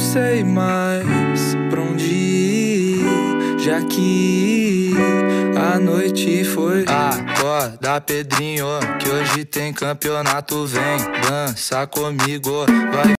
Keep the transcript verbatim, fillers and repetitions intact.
sei mais pra onde ir, já que a noite foi. Acorda, Pedrinho, que hoje tem campeonato. Vem dançar comigo, vai.